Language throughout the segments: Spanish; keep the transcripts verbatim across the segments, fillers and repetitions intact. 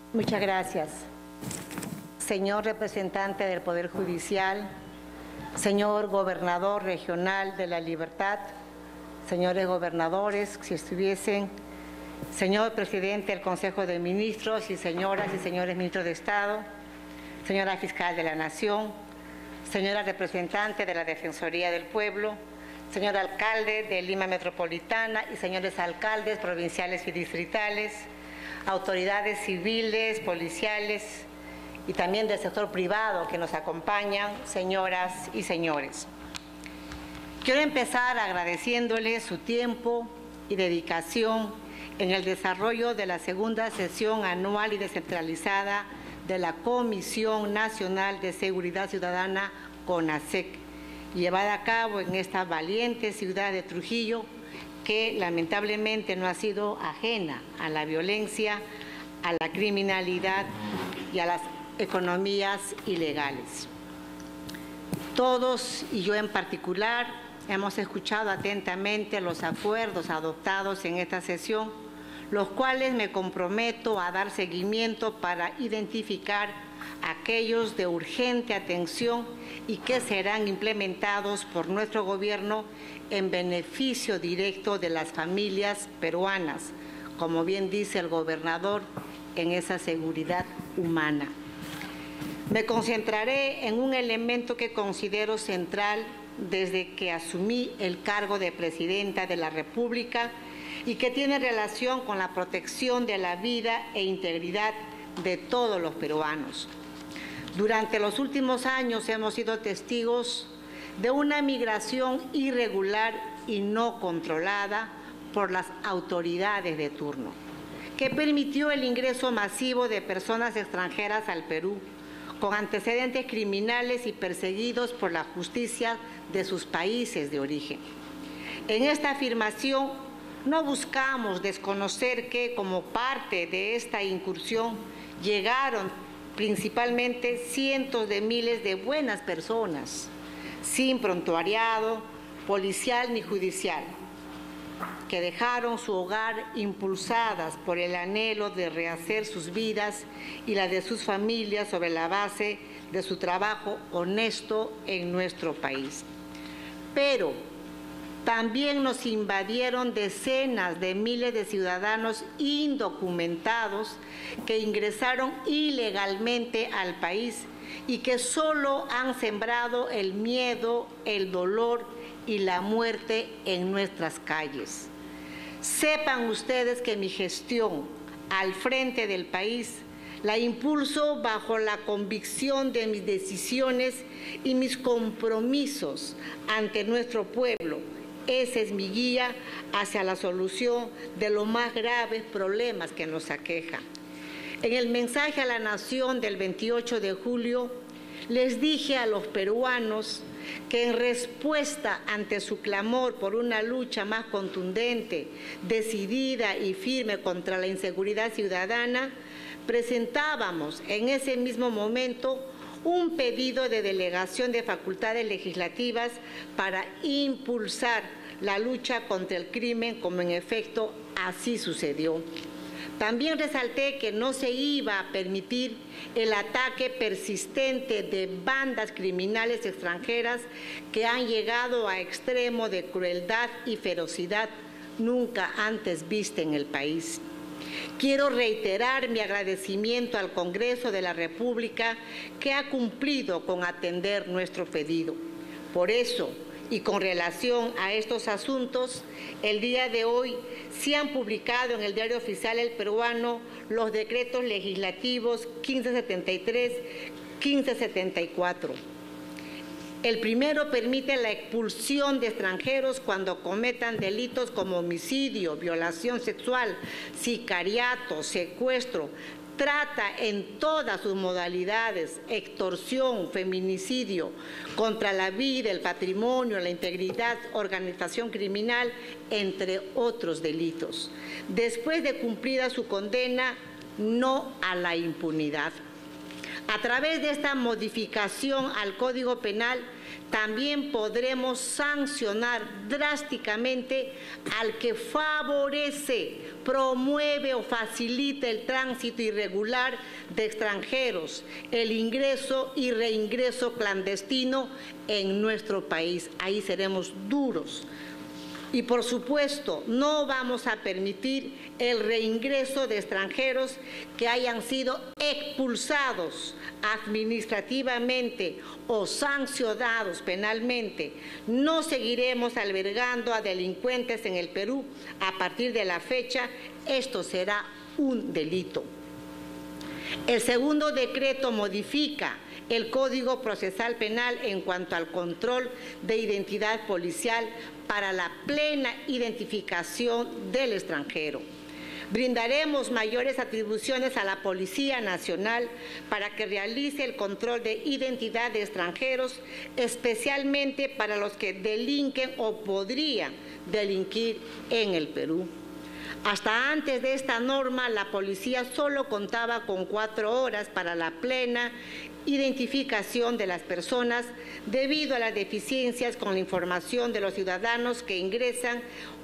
Muchas gracias. Señor representante del Poder Judicial, señor gobernador regional de La Libertad, señores gobernadores, si estuviesen, señor presidente del Consejo de Ministros y señoras y señores ministros de Estado, señora fiscal de la Nación, señora representante de la Defensoría del Pueblo, señor alcalde de Lima Metropolitana y señores alcaldes provinciales y distritales, autoridades civiles, policiales y también del sector privado que nos acompañan, señoras y señores. Quiero empezar agradeciéndoles su tiempo y dedicación en el desarrollo de la segunda sesión anual y descentralizada de la Comisión Nacional de Seguridad Ciudadana, CONASEC, llevada a cabo en esta valiente ciudad de Trujillo, que lamentablemente no ha sido ajena a la violencia, a la criminalidad y a las economías ilegales. Todos, y yo en particular, hemos escuchado atentamente los acuerdos adoptados en esta sesión, los cuales me comprometo a dar seguimiento para identificar aquellos de urgente atención y que serán implementados por nuestro gobierno en beneficio directo de las familias peruanas, como bien dice el gobernador, en esa seguridad humana. Me concentraré en un elemento que considero central desde que asumí el cargo de Presidenta de la República y que tiene relación con la protección de la vida e integridad de todos los peruanos. Durante los últimos años hemos sido testigos de una migración irregular y no controlada por las autoridades de turno, que permitió el ingreso masivo de personas extranjeras al Perú, con antecedentes criminales y perseguidos por la justicia de sus países de origen. En esta afirmación no buscamos desconocer que, como parte de esta incursión, llegaron principalmente cientos de miles de buenas personas, sin prontuariado policial ni judicial, que dejaron su hogar impulsadas por el anhelo de rehacer sus vidas y la de sus familias sobre la base de su trabajo honesto en nuestro país. Pero también nos invadieron decenas de miles de ciudadanos indocumentados que ingresaron ilegalmente al país y que solo han sembrado el miedo, el dolor y la muerte en nuestras calles. Sepan ustedes que mi gestión al frente del país la impulso bajo la convicción de mis decisiones y mis compromisos ante nuestro pueblo. Esa es mi guía hacia la solución de los más graves problemas que nos aquejan. En el mensaje a la nación del veintiocho de julio, les dije a los peruanos que en respuesta ante su clamor por una lucha más contundente, decidida y firme contra la inseguridad ciudadana, presentábamos en ese mismo momento un pedido de delegación de facultades legislativas para impulsar la lucha contra el crimen, como en efecto así sucedió. También resalté que no se iba a permitir el ataque persistente de bandas criminales extranjeras que han llegado a extremo de crueldad y ferocidad nunca antes vista en el país. Quiero reiterar mi agradecimiento al Congreso de la República que ha cumplido con atender nuestro pedido. Por eso, y con relación a estos asuntos, el día de hoy se han publicado en el Diario Oficial El Peruano los decretos legislativos quince setenta y tres, quince setenta y cuatro. El primero permite la expulsión de extranjeros cuando cometan delitos como homicidio, violación sexual, sicariato, secuestro, trata en todas sus modalidades, extorsión, feminicidio, contra la vida, el patrimonio, la integridad, organización criminal, entre otros delitos. Después de cumplida su condena, no a la impunidad. A través de esta modificación al Código Penal, también podremos sancionar drásticamente al que favorece, promueve o facilita el tránsito irregular de extranjeros, el ingreso y reingreso clandestino en nuestro país. Ahí seremos duros. Y por supuesto, no vamos a permitir el reingreso de extranjeros que hayan sido expulsados administrativamente o sancionados penalmente. No seguiremos albergando a delincuentes en el Perú. A partir de la fecha, esto será un delito. El segundo decreto modifica el Código Procesal Penal en cuanto al control de identidad policial para la plena identificación del extranjero. Brindaremos mayores atribuciones a la Policía Nacional para que realice el control de identidad de extranjeros, especialmente para los que delinquen o podrían delinquir en el Perú. Hasta antes de esta norma, la policía solo contaba con cuatro horas para la plena identificación de las personas debido a las deficiencias con la información de los ciudadanos que ingresan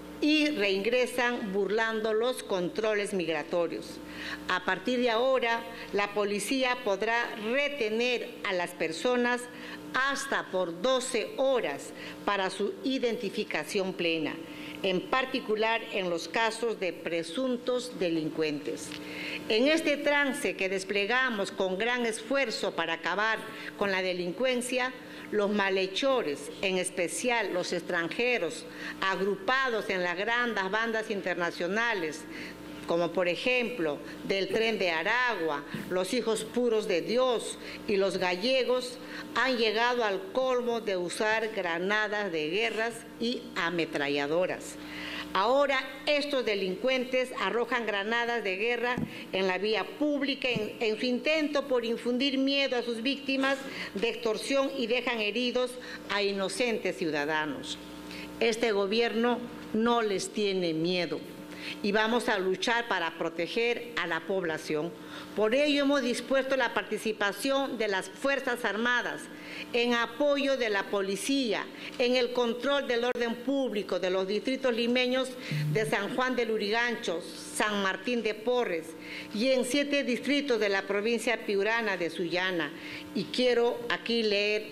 y reingresan burlando los controles migratorios. A partir de ahora, la policía podrá retener a las personas hasta por doce horas para su identificación plena, en particular en los casos de presuntos delincuentes. En este trance que desplegamos con gran esfuerzo para acabar con la delincuencia, los malhechores, en especial los extranjeros, agrupados en las grandes bandas internacionales, como por ejemplo del Tren de Aragua, los Hijos Puros de Dios y los gallegos, han llegado al colmo de usar granadas de guerras y ametralladoras. Ahora estos delincuentes arrojan granadas de guerra en la vía pública en, en su intento por infundir miedo a sus víctimas de extorsión y dejan heridos a inocentes ciudadanos. Este gobierno no les tiene miedo y vamos a luchar para proteger a la población. Por ello hemos dispuesto la participación de las Fuerzas Armadas en apoyo de la policía, en el control del orden público de los distritos limeños de San Juan del Lurigancho, San Martín de Porres y en siete distritos de la provincia piurana de Sullana. Y quiero aquí leer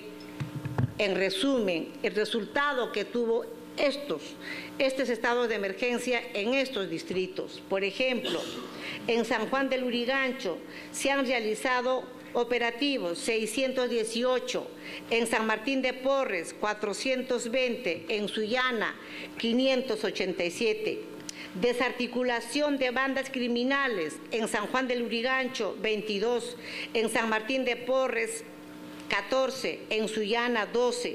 en resumen el resultado que tuvo estos, estos estados de emergencia en estos distritos. Por ejemplo, en San Juan del Lurigancho se han realizado operativos seiscientos dieciocho, en San Martín de Porres cuatrocientos veinte, en Sullana quinientos ochenta y siete. Desarticulación de bandas criminales en San Juan del Lurigancho veintidós, en San Martín de Porres catorce, en Sullana doce.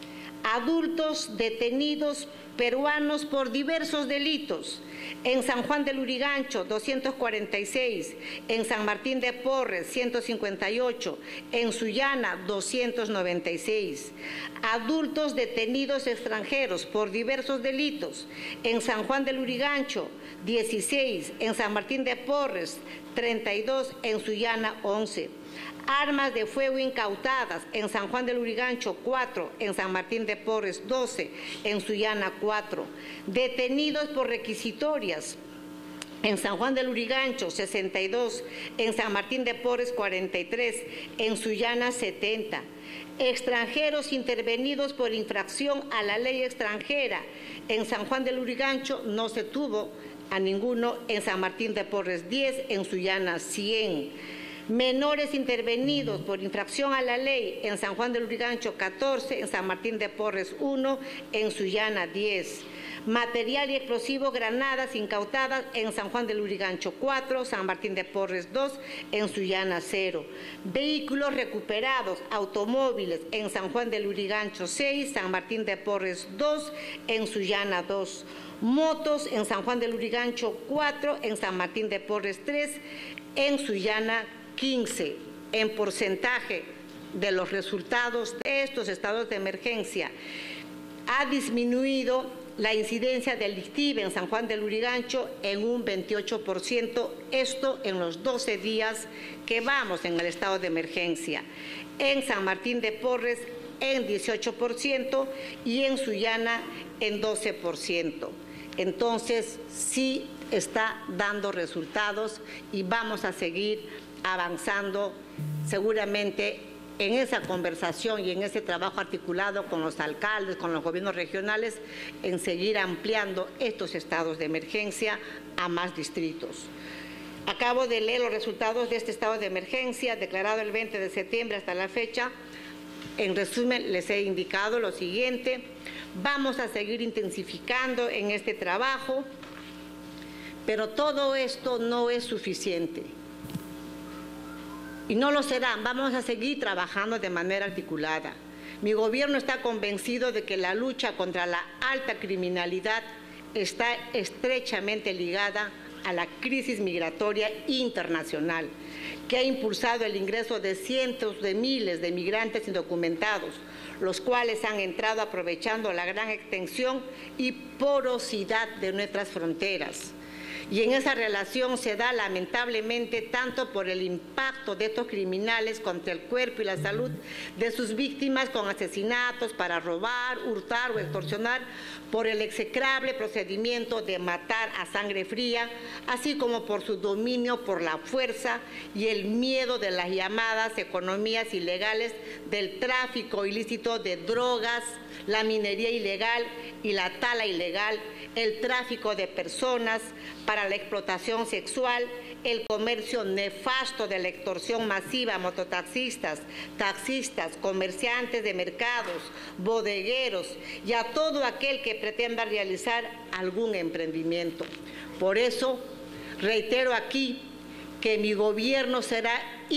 Adultos detenidos peruanos por diversos delitos. En San Juan del Lurigancho, doscientos cuarenta y seis, en San Martín de Porres, ciento cincuenta y ocho, en Sullana, doscientos noventa y seis. Adultos detenidos extranjeros por diversos delitos. En San Juan del Lurigancho, dieciséis, en San Martín de Porres, treinta y dos, en Sullana, once. Armas de fuego incautadas en San Juan del Lurigancho, cuatro, en San Martín de Porres, doce, en Sullana, cuatro. Detenidos por requisitorias en San Juan del Lurigancho, sesenta y dos, en San Martín de Porres, cuarenta y tres, en Sullana, setenta. Extranjeros intervenidos por infracción a la ley extranjera. En San Juan del Lurigancho no se tuvo a ninguno, en San Martín de Porres, diez, en Sullana, cien. Menores intervenidos por infracción a la ley en San Juan del Lurigancho, catorce, en San Martín de Porres, uno, en Sullana, diez. Material y explosivo, granadas incautadas en San Juan del Lurigancho, cuatro, San Martín de Porres, dos, en Sullana, cero. Vehículos recuperados, automóviles en San Juan del Lurigancho, seis, San Martín de Porres, dos, en Sullana, dos. Motos en San Juan del Lurigancho, cuatro, en San Martín de Porres, tres, en Sullana, quince. En porcentaje de los resultados de estos estados de emergencia, ha disminuido la incidencia delictiva en San Juan del Lurigancho en un veintiocho por ciento, esto en los doce días que vamos en el estado de emergencia. En San Martín de Porres en dieciocho por ciento y en Sullana en doce por ciento. Entonces, sí está dando resultados y vamos a seguir avanzando seguramente en esa conversación y en ese trabajo articulado con los alcaldes, con los gobiernos regionales, en seguir ampliando estos estados de emergencia a más distritos. Acabo de leer los resultados de este estado de emergencia declarado el veinte de septiembre hasta la fecha. En resumen, les he indicado lo siguiente: vamos a seguir intensificando en este trabajo, pero todo esto no es suficiente. Y no lo será, vamos a seguir trabajando de manera articulada. Mi gobierno está convencido de que la lucha contra la alta criminalidad está estrechamente ligada a la crisis migratoria internacional, que ha impulsado el ingreso de cientos de miles de migrantes indocumentados, los cuales han entrado aprovechando la gran extensión y porosidad de nuestras fronteras. Y en esa relación se da lamentablemente tanto por el impacto de estos criminales contra el cuerpo y la salud de sus víctimas con asesinatos para robar, hurtar o extorsionar, por el execrable procedimiento de matar a sangre fría, así como por su dominio por la fuerza y el miedo de las llamadas economías ilegales del tráfico ilícito de drogas, la minería ilegal y la tala ilegal, el tráfico de personas para la explotación sexual, el comercio nefasto de la extorsión masiva a mototaxistas, taxistas, comerciantes de mercados, bodegueros y a todo aquel que pretenda realizar algún emprendimiento. Por eso, reitero aquí que mi gobierno será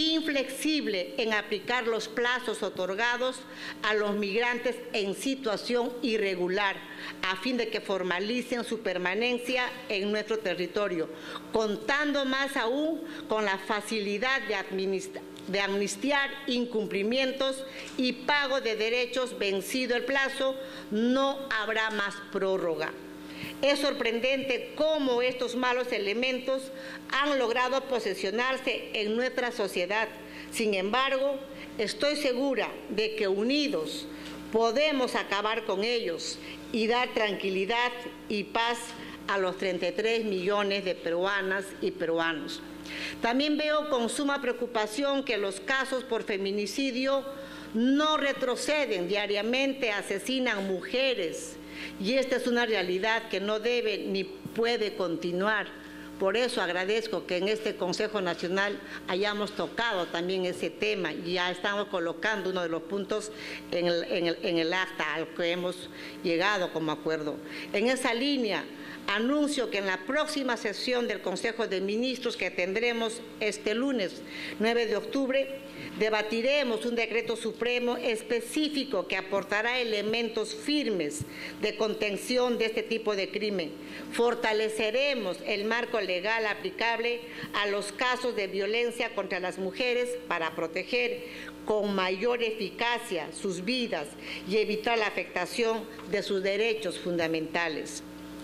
inflexible en aplicar los plazos otorgados a los migrantes en situación irregular, a fin de que formalicen su permanencia en nuestro territorio, contando más aún con la facilidad de administrar de amnistiar incumplimientos y pago de derechos vencido el plazo. No habrá más prórroga. Es sorprendente cómo estos malos elementos han logrado posesionarse en nuestra sociedad. Sin embargo, estoy segura de que unidos podemos acabar con ellos y dar tranquilidad y paz a los treinta y tres millones de peruanas y peruanos. También veo con suma preocupación que los casos por feminicidio no retroceden, diariamente asesinan mujeres, y esta es una realidad que no debe ni puede continuar. Por eso agradezco que en este Consejo Nacional hayamos tocado también ese tema y ya estamos colocando uno de los puntos en el, en el, en el acta al que hemos llegado como acuerdo. En esa línea, anuncio que en la próxima sesión del Consejo de Ministros que tendremos este lunes nueve de octubre, debatiremos un decreto supremo específico que aportará elementos firmes de contención de este tipo de crimen. Fortaleceremos el marco legal aplicable a los casos de violencia contra las mujeres para proteger con mayor eficacia sus vidas y evitar la afectación de sus derechos fundamentales.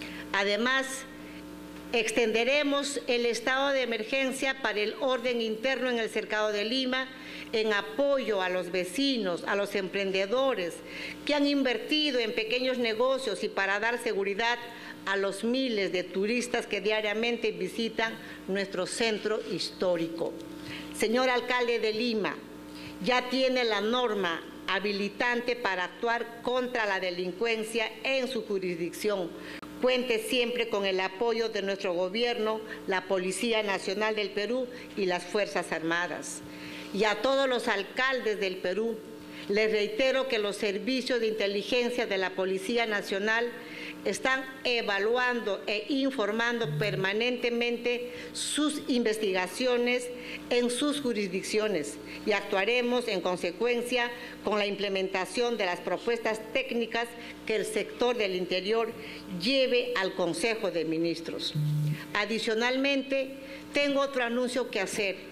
Además, extenderemos el estado de emergencia para el orden interno en el Cercado de Lima en apoyo a los vecinos, a los emprendedores que han invertido en pequeños negocios y para dar seguridad a los miles de turistas que diariamente visitan nuestro centro histórico. Señor alcalde de Lima, ya tiene la norma habilitante para actuar contra la delincuencia en su jurisdicción. Cuente siempre con el apoyo de nuestro gobierno, la Policía Nacional del Perú y las Fuerzas Armadas. Y a todos los alcaldes del Perú, les reitero que los servicios de inteligencia de la Policía Nacional están evaluando e informando permanentemente sus investigaciones en sus jurisdicciones y actuaremos en consecuencia con la implementación de las propuestas técnicas que el sector del interior lleve al Consejo de Ministros. Adicionalmente, tengo otro anuncio que hacer.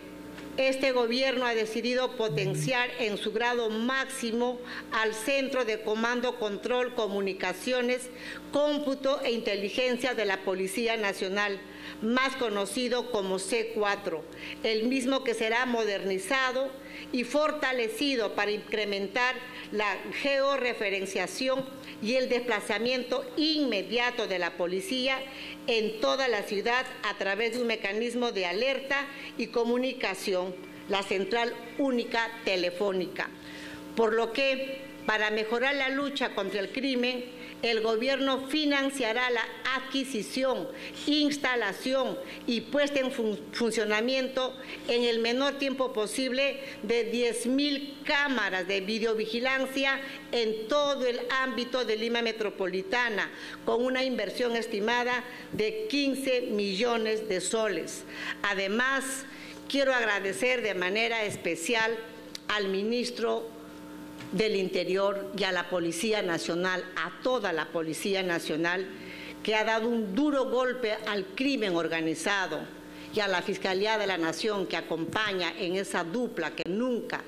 Este gobierno ha decidido potenciar en su grado máximo al Centro de Comando, Control, Comunicaciones, Cómputo e Inteligencia de la Policía Nacional, más conocido como C cuatro, el mismo que será modernizado y fortalecido para incrementar la georreferenciación y el desplazamiento inmediato de la policía en toda la ciudad a través de un mecanismo de alerta y comunicación, la Central Única Telefónica. Por lo que, para mejorar la lucha contra el crimen, el gobierno financiará la adquisición, instalación y puesta en fun funcionamiento en el menor tiempo posible de diez mil cámaras de videovigilancia en todo el ámbito de Lima Metropolitana, con una inversión estimada de quince millones de soles. Además, quiero agradecer de manera especial al ministro del Interior y a la Policía Nacional, a toda la Policía Nacional, que ha dado un duro golpe al crimen organizado, y a la Fiscalía de la Nación, que acompaña en esa dupla que nunca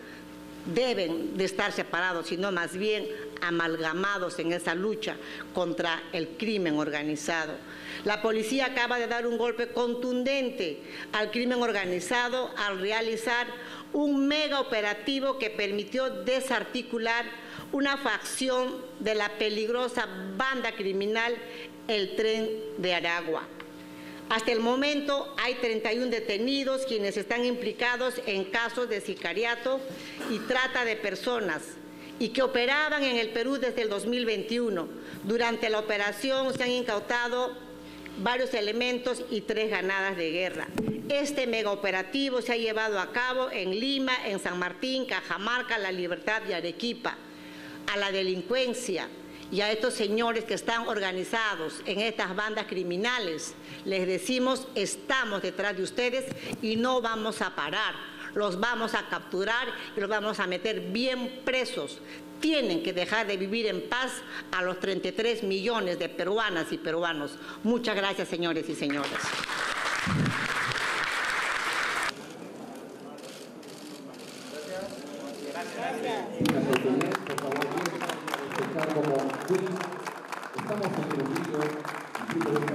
deben de estar separados, sino más bien amalgamados en esa lucha contra el crimen organizado. La policía acaba de dar un golpe contundente al crimen organizado al realizar un mega operativo que permitió desarticular una facción de la peligrosa banda criminal El Tren de Aragua. Hasta el momento hay treinta y uno detenidos quienes están implicados en casos de sicariato y trata de personas y que operaban en el Perú desde el dos mil veintiuno. Durante la operación se han incautado varios elementos y tres granadas de guerra. Este megaoperativo se ha llevado a cabo en Lima, en San Martín, Cajamarca, La Libertad y Arequipa. A la delincuencia y a estos señores que están organizados en estas bandas criminales, les decimos: estamos detrás de ustedes y no vamos a parar. Los vamos a capturar y los vamos a meter bien presos. Tienen que dejar de vivir en paz a los treinta y tres millones de peruanas y peruanos. Muchas gracias, señores y señoras. Estamos en el